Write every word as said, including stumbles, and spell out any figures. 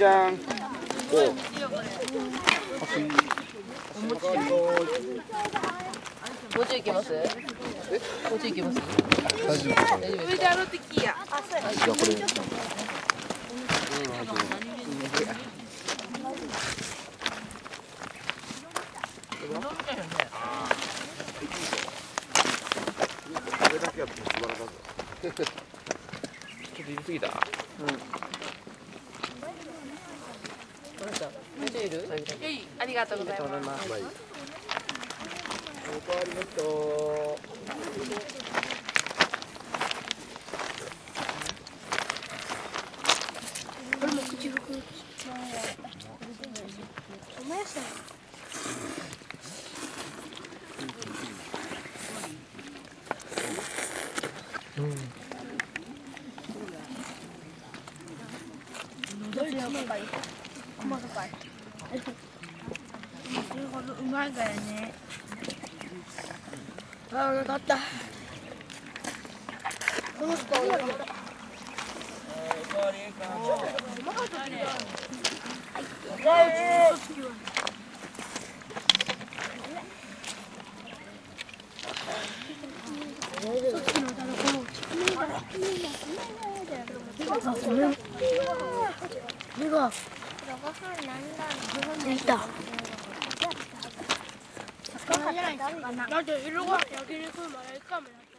ちゃん。 もうちょい行けます？もうちょい行けます？ 大丈夫。 大丈夫ですか？ いやこれ。これだけやっても素晴らしい。ちょっと入れすぎた。うん。 もうちょいいる？ ありがとうございます。 おかわりの人。 これも口服。お前さん。うん。どっちの方がいい？細かい。それほどうまいからね。ああ、なかった。この人おやろ。できた。だって色が焼肉までいくかもな。